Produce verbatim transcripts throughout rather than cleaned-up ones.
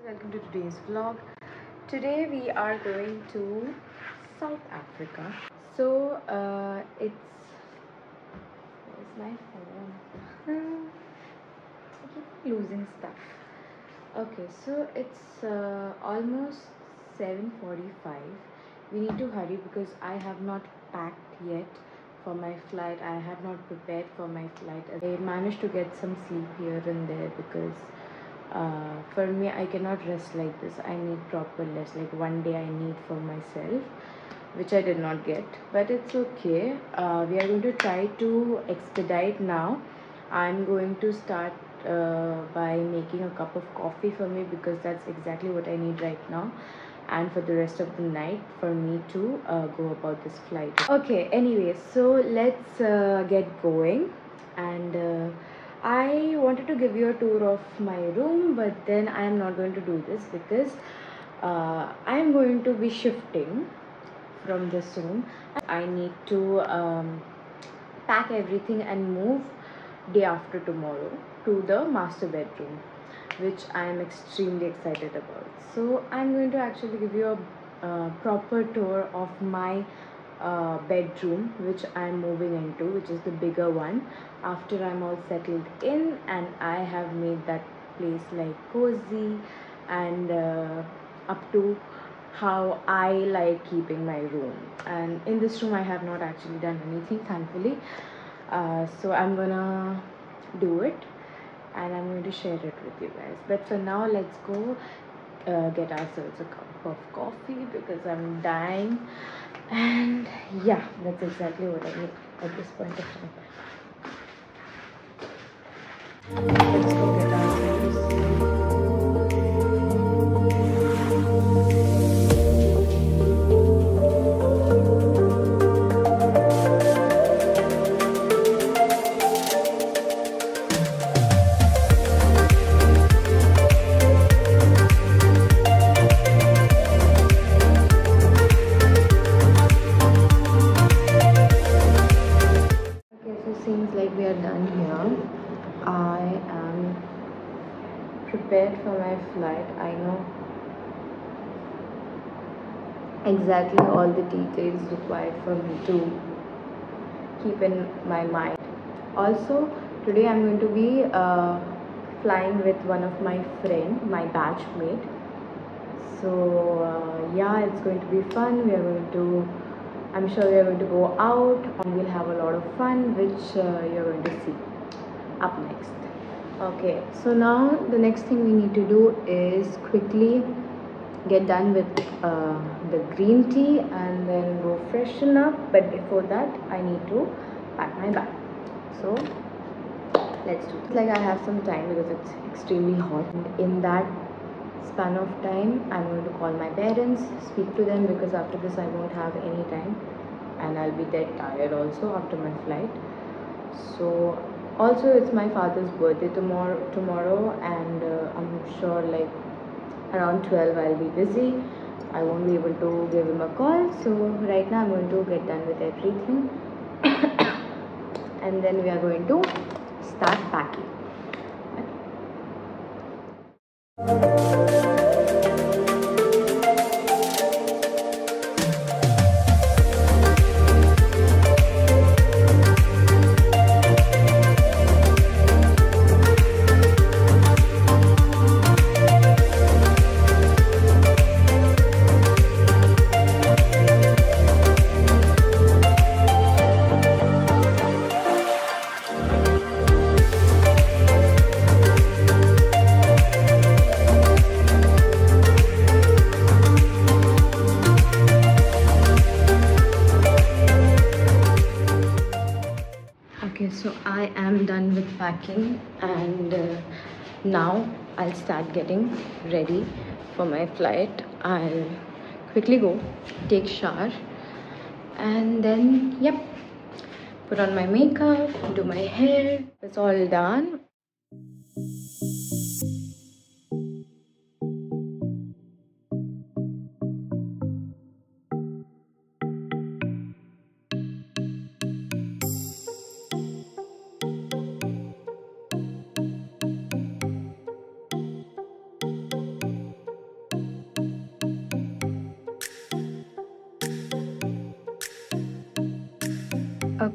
Welcome to today's vlog. Today we are going to South Africa. So uh, it's where's my phone? I keep losing stuff. Okay, so it's uh, almost seven forty-five. We need to hurry because I have not packed yet for my flight. I have not prepared for my flight. I managed to get some sleep here and there because uh, for me, I cannot rest like this. I need proper rest. Like one day I need for myself, which I did not get, but it's okay. Uh, we are going to try to expedite now. I'm going to start uh, by making a cup of coffee for me because that's exactly what I need right now, and for the rest of the night for me to uh, go about this flight. Okay, anyway, so let's uh, get going. And uh, I wanted to give you a tour of my room, but then I am not going to do this because uh, I am going to be shifting from this room. I need to um, pack everything and move day after tomorrow to the master bedroom, which I am extremely excited about. So I'm going to actually give you a uh, proper tour of my uh, bedroom, which I'm moving into, which is the bigger one, after I'm all settled in and I have made that place like cozy and uh, up to how I like keeping my room. And in this room I have not actually done anything, thankfully. Uh, so I'm gonna do it and I'm going to share it with you guys. But for now, let's go uh, get ourselves a cup of coffee because I'm dying. And yeah, that's exactly what I need at this point of time. Let's go get ourselves. Seems like we are done here. I am prepared for my flight. I know exactly all the details required for me to keep in my mind. Also, today I'm going to be uh, flying with one of my friend, my batchmate. So uh, yeah, it's going to be fun. We are going to I'm sure we are going to go out and we'll have a lot of fun, which uh, you're going to see up next. Okay, so now the next thing we need to do is quickly get done with uh, the green tea and then go freshen up. But before that, I need to pack my bag. So let's do it. Like I have some time because it's extremely hot. And in that span of time, I'm going to call my parents, speak to them, because after this I won't have any time and I'll be dead tired also after my flight. So also it's my father's birthday tomorrow tomorrow and uh, I'm sure like around twelve I'll be busy. I won't be able to give him a call. So right now I'm going to get done with everything and then we are going to start packing. Okay, so I am done with packing and uh, now I'll start getting ready for my flight. I'll quickly go take shower and then yep, put on my makeup, do my hair. It's all done.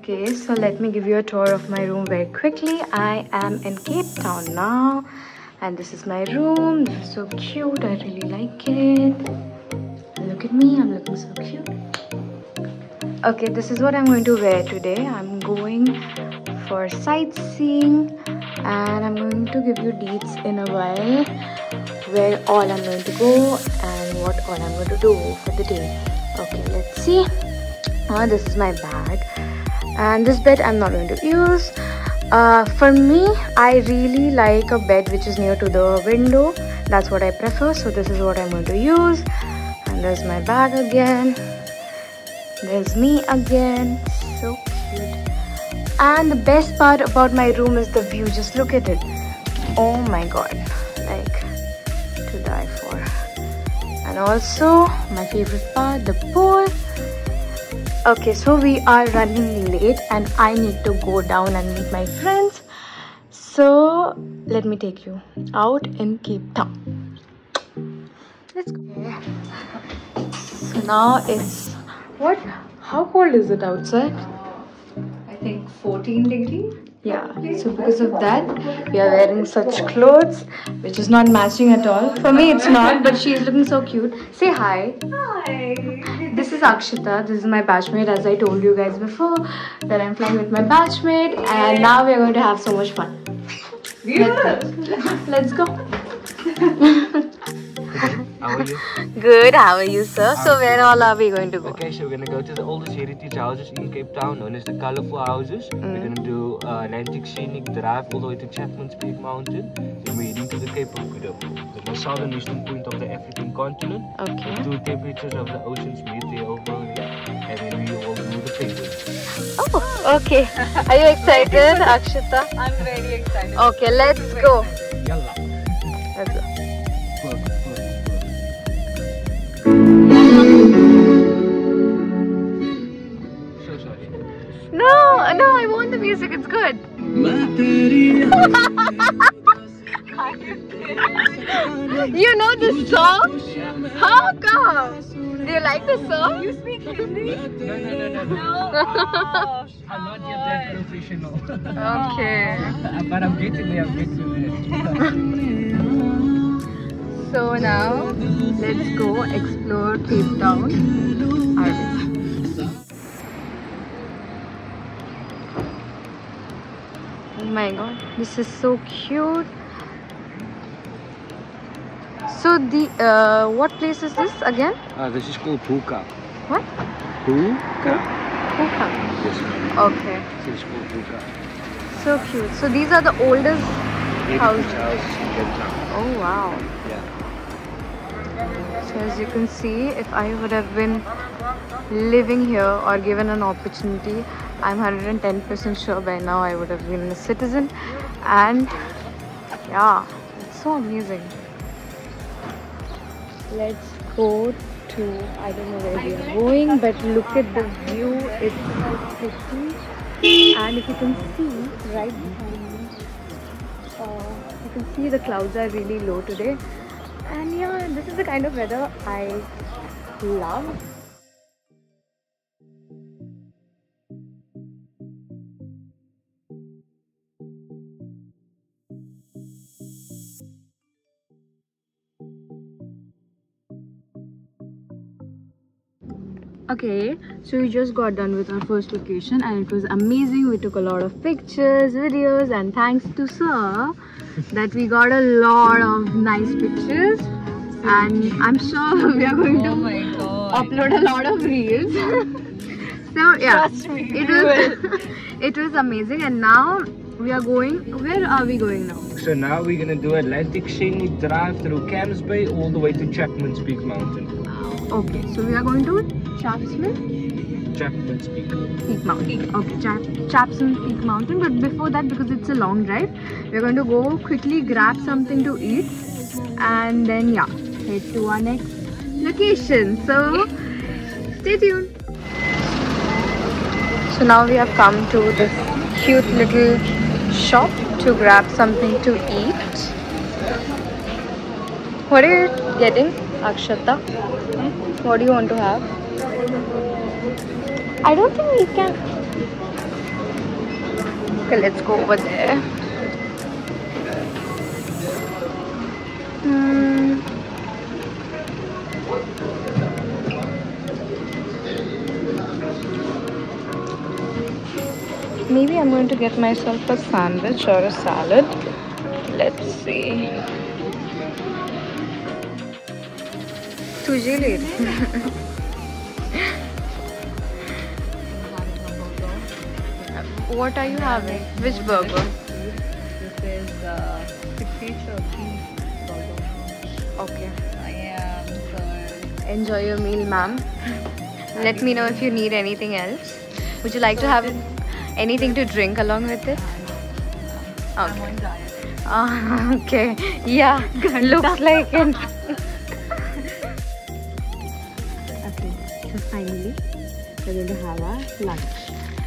Okay, so let me give you a tour of my room very quickly. I am in Cape Town now, and this is my room. This is so cute. I really like it. Look at me, I'm looking so cute. Okay, this is what I'm going to wear today. I'm going for sightseeing, and I'm going to give you deets in a while where all I'm going to go and what all I'm going to do for the day. Okay, let's see. Uh, this is my bag, and this bed I'm not going to use. Uh, for me, I really like a bed which is near to the window. That's what I prefer, so this is what I'm going to use. And there's my bag again. There's me again. So cute. And the best part about my room is the view. Just look at it. Oh my god, like to die for. And also my favorite part, the pool. Okay, so we are running late and I need to go down and meet my friends. So let me take you out in Cape Town. Let's go. Okay. So now it's what? How cold is it outside? I think fourteen degrees. Yeah, so because of that, we are wearing such clothes, which is not matching at all. For me, it's not, but she is looking so cute. Say hi. Hi. This is Akshita. This is my batchmate, as I told you guys before, that I'm flying with my batchmate, and now we are going to have so much fun. Let's, let's go. How are you? Good, how are you, sir? So where all are we going to go? Okay, so we're going to go to the oldest heritage houses in Cape Town, known as the Colourful Houses. Mm. We're going to do uh, an antique scenic drive all the way to Chapman's Peak Mountain. Then we're heading to the Cape of Good Hope, the most southernmost point of the African continent. Okay. The two temperatures of the oceans meet there over there, and then we all do the penguins. Oh, okay. Are you excited, Akshita? I'm very excited. Okay, let's go. Yalla. Let's go. So sorry. No, no, I want the music. It's good. You know this song? How come? Do you like the song? You speak Hindi? No, no, no, no. No. Oh, I'm not yet that professional. Okay. But I'm getting there, I'm getting there. So now, let's go explore Cape Town. Oh my god, this is so cute. So the uh, what place is this again? Uh, this is called Hookah. What? Hookah. Hookah. Yes, ma'am. Okay. This is called Hookah. So cute. So these are the oldest houses. Houses in Cape Town. Oh wow. Yeah. So as you can see, if I would have been living here or given an opportunity, I'm one hundred ten percent sure by now I would have been a citizen. And yeah, it's so amazing. Let's go to, I don't know where we are going, but look at the view. It's so pretty. And if you can see right behind me, uh, you can see the clouds are really low today. And yeah, this is the kind of weather I love. Okay, so we just got done with our first location and it was amazing. We took a lot of pictures, videos, and thanks to sir that we got a lot of nice pictures, and I'm sure we are going to oh my God. upload a lot of reels. So yeah, Trust me, it was it was amazing. And now we are going, where are we going now? So now we're going to do Atlantic Scenic Drive through Camps Bay all the way to Chapman's Peak Mountain. Okay, so we are going to Chapsman Chapman's Peak. Peak Mountain. Okay, Chap Chapsman Peak Mountain. But before that, because it's a long drive, we're going to go quickly grab something to eat and then yeah, head to our next location. So stay tuned. So now we have come to this cute little shop to grab something to eat. What are you getting, Akshata? What do you want to have? I don't think we can. Okay, let's go over there. Hmm. Maybe I'm going to get myself a sandwich or a salad. Let's see. तुझे ले रही हूँ. What are you having? Which burger? This is uh, sixty turkey burger. Okay. I am for Enjoy your meal, ma'am. Let me know if you need anything else. Would you like to have anything to drink along with it? I'm Okay. on diet. Ah, okay. Yeah, looks like it. Okay, so finally, we're going to have our lunch.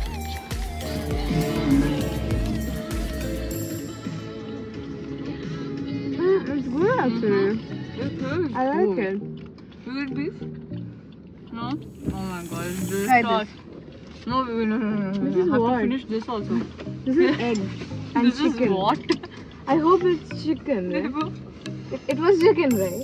Mm, it's good actually. Mm-hmm. I like it. You eat beef? No? Oh my god, this Try sauce. No, no, no, no, no. This I is have what? to finish this also. This is egg and This chicken. is what? I hope it's chicken. Right? It, it was chicken, right?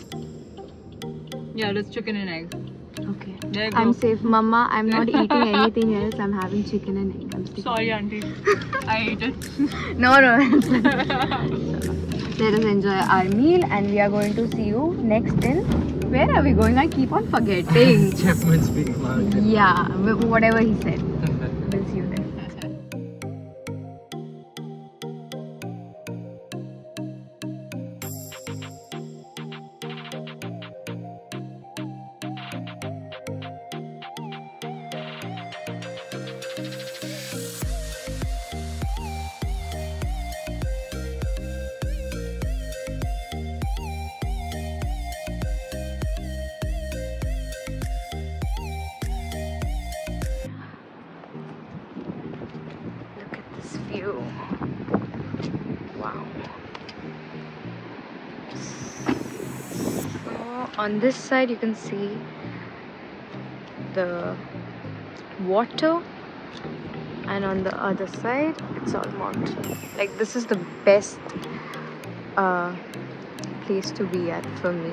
Yeah, that's chicken and egg. Okay. There you I'm go. safe, Mama. I'm not eating anything else. I'm having chicken and egg. I'm sticking. Sorry, auntie. I ate it. No, no. Let us enjoy our meal, and we are going to see you next in. Where are we going? I keep on forgetting. Chapman's Peak Mountain. Yeah, wh- whatever he said. We'll see you there. Look at this view. Wow. So on this side you can see the water, and on the other side it's all mountain. Like, this is the best uh, place to be at for me.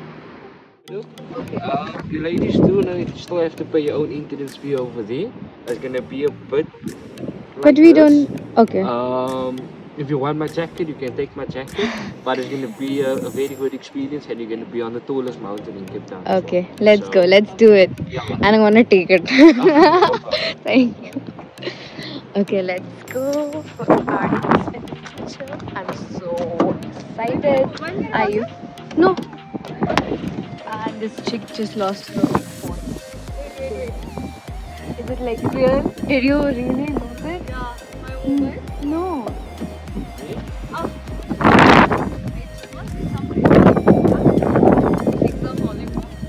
Uh, you ladies do know you still have to pay your own entrance fee over there. There's gonna be a bit. Like But we this. don't. Okay. Um, if you want my jacket, you can take my jacket. But it's gonna be a, a very good experience, and you're gonna be on the tallest mountain in Cape Town. Okay, let's So- go. Let's do it. Yeah. And I'm gonna take it. Thank you. Okay, let's go for our next adventure. I'm so excited. Are you? No. And this chick just lost her phone. Is it like real? Did you really lose it? Yeah, my mobile. No. It must be somebody. Exam falling.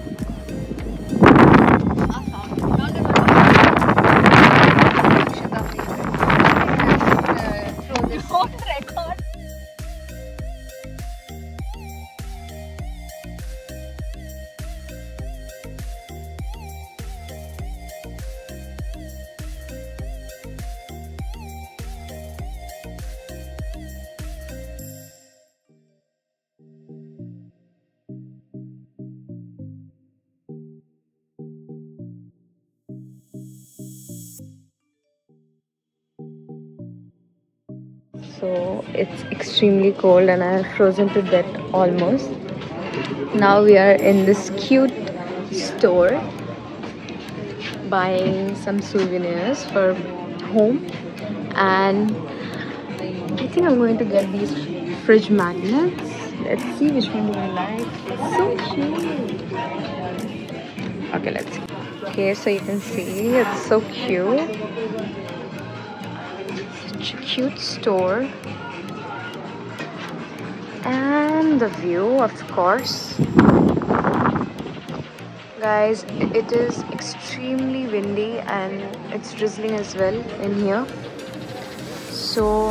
Ah, sound. Not in my Don't record. So it's extremely cold and I have frozen to death almost. Now we are in this cute store buying some souvenirs for home, and I think I'm going to get these fridge magnets. Let's see which one do I like. It's so cute. Okay, let's see. Okay, so you can see it's so cute. Such a cute store. And the view, of course. Guys, it is extremely windy and it's drizzling as well in here. So,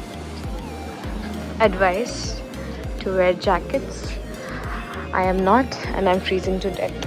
advice to wear jackets. I am not, and I'm freezing to death.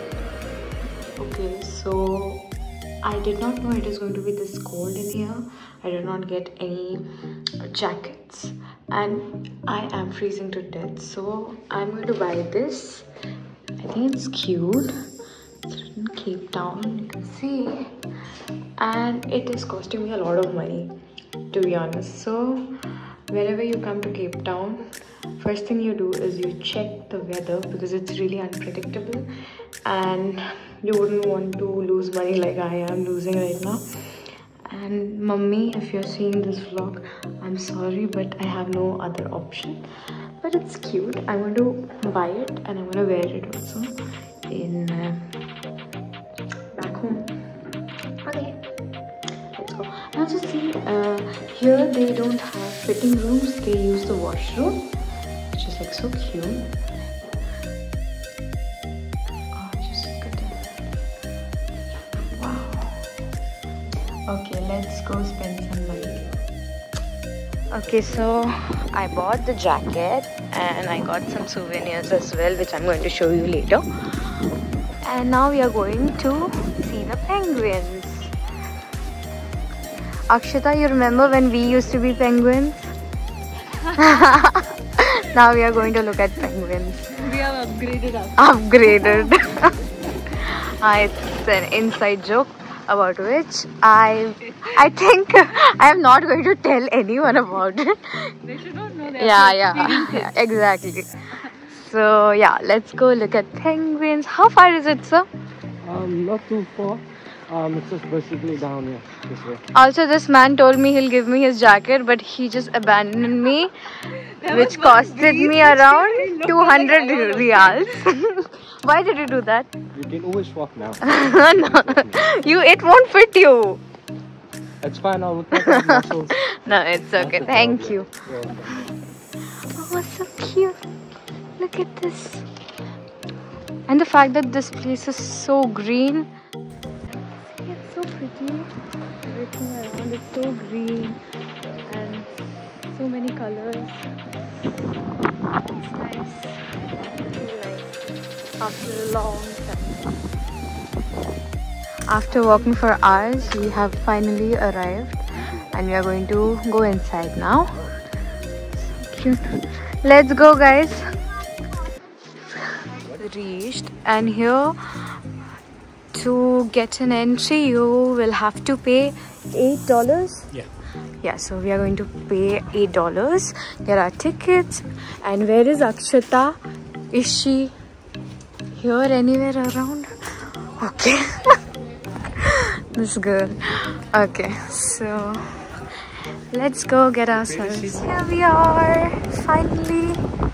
Okay, so I did not know it is going to be this cold in here. I did not get any jackets and I am freezing to death. So I'm going to buy this. I think it's cute. It's written Cape Town, you can see. And it is costing me a lot of money, to be honest. So whenever you come to Cape Town, first thing you do is you check the weather because it's really unpredictable and you wouldn't want to lose money like I am losing right now. And mummy, if you're seeing this vlog, I'm sorry, but I have no other option. But it's cute. I'm going to buy it and I'm going to wear it also in uh, back home. Okay, let's go. Now just see, uh, here they don't have fitting rooms. They use the washroom, which is like so cute. Oh, just look at that. Wow. Okay, let's go spend some money. Okay, so I bought the jacket and I got some souvenirs as well, which I'm going to show you later. And now we are going to see the penguins. Akshita, you remember when we used to be penguins? Now we are going to look at penguins. We have upgraded us. Upgraded. Ah, it's an inside joke about which I I think I am not going to tell anyone about it. They should not know that. Yeah, yeah, yeah, exactly. So yeah, let's go look at penguins. How far is it, sir? Um, not too far. Um, it's just basically down here, this way. Also, this man told me he'll give me his jacket, but he just abandoned me, There which was one costed breeze me which around looked two like hundred I don't know. reals. Why did you do that? You can always walk now. No, you, it won't fit you. It's fine, I'll look at my muscles. No, it's okay. That's the Thank problem. you. You're welcome. Oh, so cute. Look at this. And the fact that this place is so green. See, it's so pretty. Everything around is so green and so many colors. It's nice. Really nice. After a long time. After walking for hours, we have finally arrived and we are going to go inside now. Cute. Let's go, guys. Reached, and here to get an entry you will have to pay eight dollars. Yeah. Yeah, so we are going to pay eight dollars. There are tickets. And where is Akshita? Is she here anywhere around? Okay. This girl. Okay, so let's go get ourselves. Here we are, finally.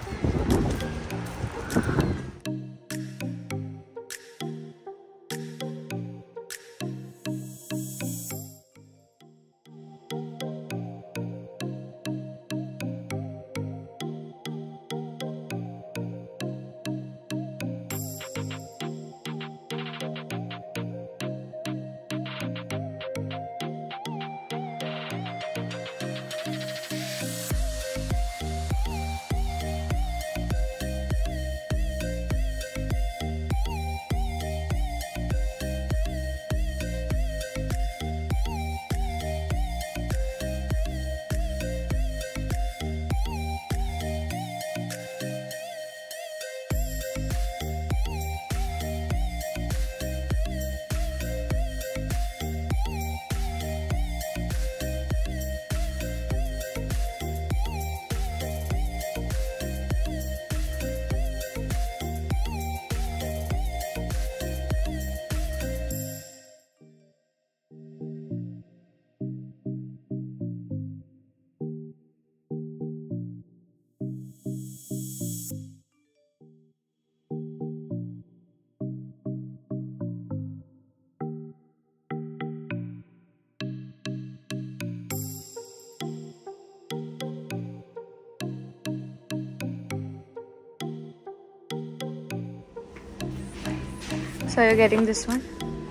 So you're getting this one?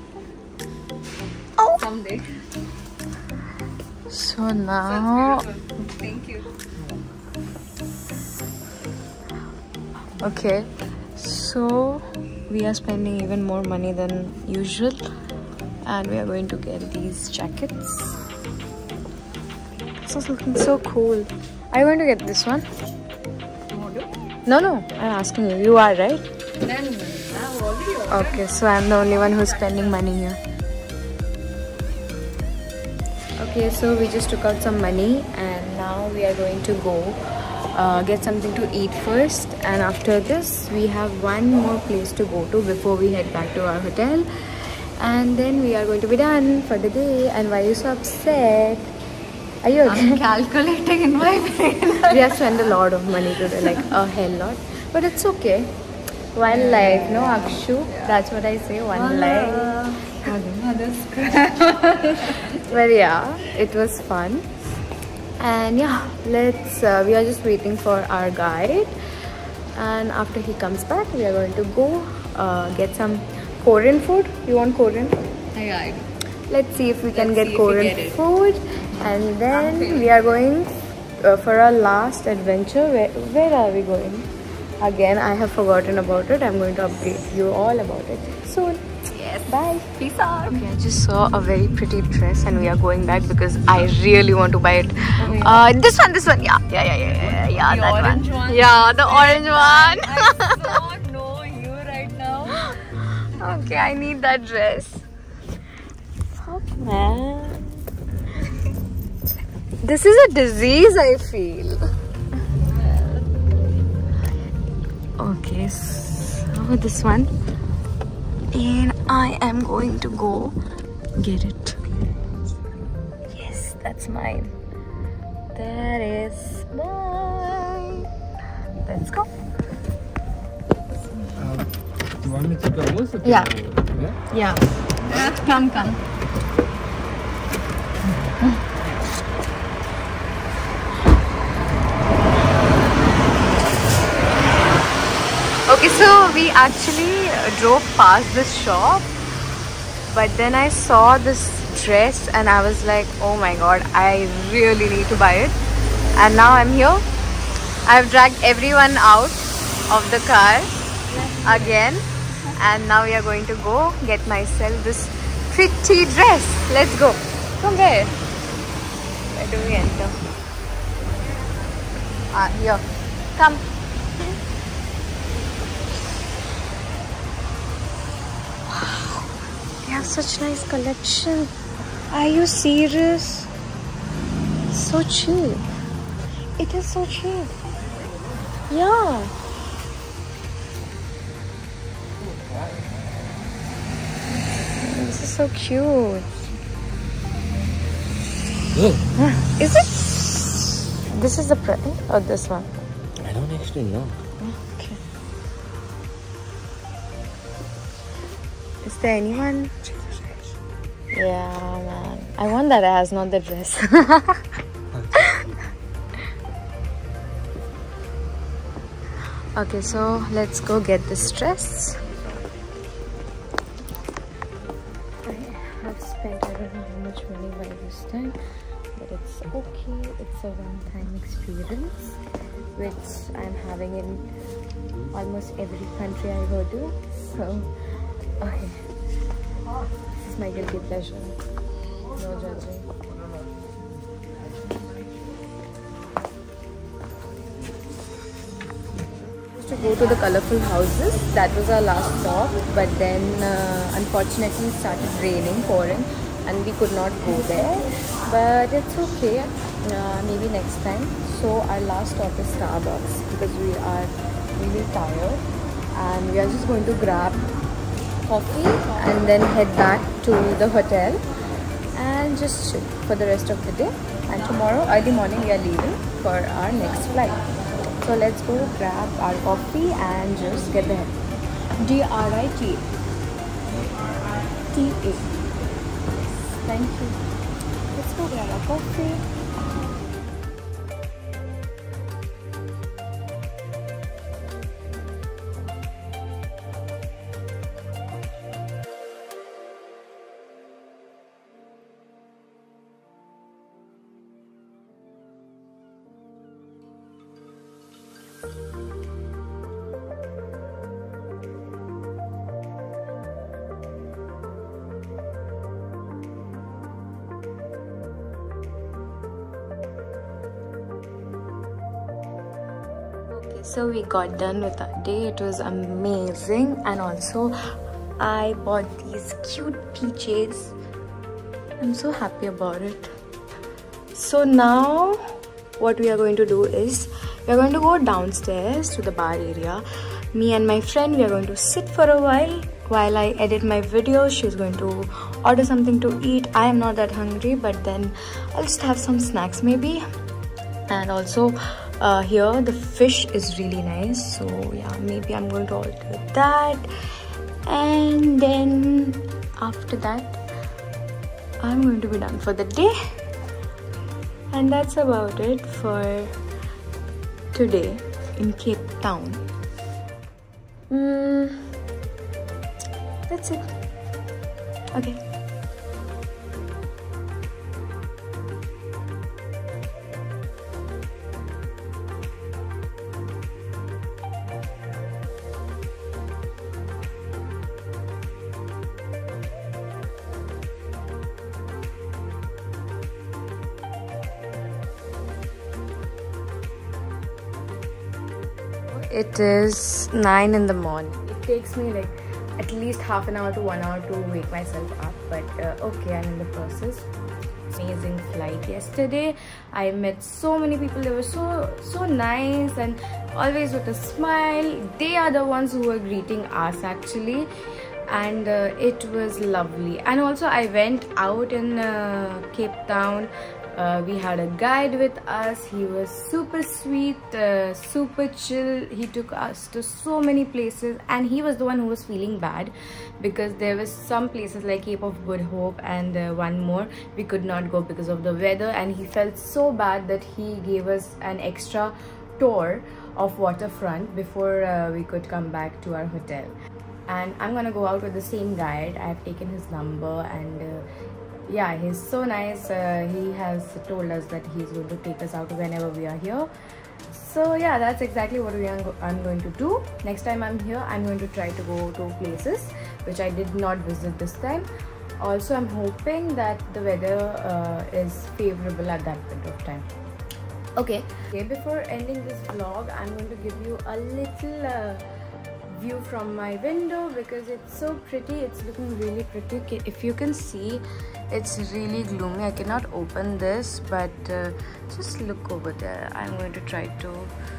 Oh! Someday. So now... Thank you. Okay, so we are spending even more money than usual and we are going to get these jackets. This is looking so cool. Are you going to get this one? No, no. I'm asking you. You are, right? Then I'm already ordered. Okay, so I'm the only one who's spending money here. Okay, so we just took out some money and now we are going to go uh, get something to eat first, and after this we have one more place to go to before we head back to our hotel, and then we are going to be done for the day. And why are you so upset? Are you okay? I'm calculating in my brain. We have spent a lot of money today, like a hell lot, but it's okay. One life, no Akshu? That's what I say, one life. But yeah, it was fun. And yeah, let's uh, we are just waiting for our guide, and after he comes back we are going to go uh, get some Korean food. You want Korean? Yeah, I do. Let's see if we can Let's get see if we Korean get it. food, and then we are going uh, for our last adventure. Where, where are we going? Again, I have forgotten about it. I'm going to update you all about it soon. Yes. Bye. Peace out. Okay, I just saw a very pretty dress and we are going back because I really want to buy it. Oh, yeah. Uh, this one, this one, yeah, yeah, yeah, yeah, yeah, yeah, The that orange one. one? Yeah, the orange one. I don't know you right now. Okay, I need that dress. Fuck, man. This is a disease, I feel. Okay, so this one. And I am going to go get it. Yes, that's mine. That is mine. Let's go. Um, you want me to go also? Yeah. Yeah? Yeah. Yeah, come, come. Okay, so we actually drove past this shop, but then I saw this dress and I was like, oh my god, I really need to buy it. And now I'm here. I've dragged everyone out of the car again, and now we are going to go get myself this pretty dress. Let's go. From where? Where do we enter? Ah, here. Come. They have such nice collection. Are you serious? So cheap. It is so cheap. Yeah. This is so cute. Oh, Is it? This is the print or this one? I don't actually know. Okay. Is there anyone? Yeah, man. I want that ass, not the dress. Okay, so let's go get this dress. I have spent, I don't know how much money by this time, but it's okay. It's a one-time experience, which I'm having in almost every country I go to. So, okay. This is my guilty pleasure. No judging. To go to the colorful houses. That was our last stop, but then uh, unfortunately it started raining, pouring, and we could not go there. But it's okay, uh, maybe next time. So our last stop is Starbucks because we are really tired, and we are just going to grab coffee and then head back to the hotel and just chill for the rest of the day. And tomorrow early morning we are leaving for our next flight. So let's go grab our coffee and just get there. D R I T T A. Thank you. Let's go grab our coffee. So we got done with our day. It was amazing, and also I bought these cute peaches. I'm so happy about it. So now what we are going to do is we are going to go downstairs to the bar area. Me and my friend, we are going to sit for a while while I edit my video. She's going to order something to eat. I am not that hungry, but then I'll just have some snacks maybe. And also uh, here the fish is really nice, so yeah, maybe I'm going to order that. And then after that I'm going to be done for the day. And that's about it for today in Cape Town. Mm, that's it. Okay. It is nine in the morning. It takes me like at least half an hour to one hour to wake myself up, but uh, okay, I'm in the process. Amazing flight yesterday. I met so many people. They were so so nice and always with a smile. They are the ones who were greeting us actually, and uh, it was lovely. And also I went out in uh, Cape Town. Uh, we had a guide with us. He was super sweet, uh, super chill. He took us to so many places, and he was the one who was feeling bad because there was some places like Cape of Good Hope and uh, one more we could not go because of the weather, and he felt so bad that he gave us an extra tour of waterfront before uh, we could come back to our hotel. And I'm gonna go out with the same guide. I've taken his number, and uh, yeah, he's so nice. Uh, he has told us that he's going to take us out whenever we are here. So yeah, that's exactly what we are go I'm going to do. Next time I'm here, I'm going to try to go to places which I did not visit this time. Also, I'm hoping that the weather uh, is favorable at that point of time. Okay, okay, before ending this vlog, I'm going to give you a little uh, view from my window because it's so pretty. It's looking really pretty. If you can see, it's really gloomy. I cannot open this, but uh, just look over there. I'm going to try to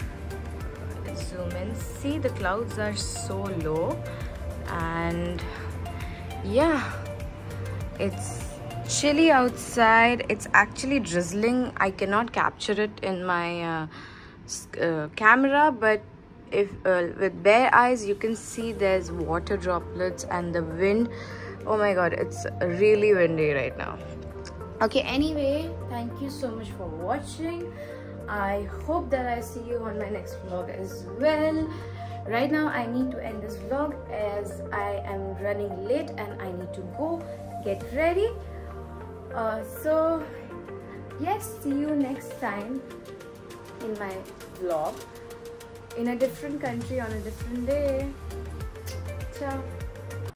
zoom in. See, the clouds are so low, and yeah, it's chilly outside. It's actually drizzling. I cannot capture it in my uh, uh, camera, but if uh, with bare eyes you can see there's water droplets and the wind. Oh my god, it's really windy right now. Okay, anyway, thank you so much for watching. I hope that I see you on my next vlog as well. Right now I need to end this vlog as I am running late and I need to go get ready. Uh, so yes, see you next time in my vlog in a different country on a different day. Ciao.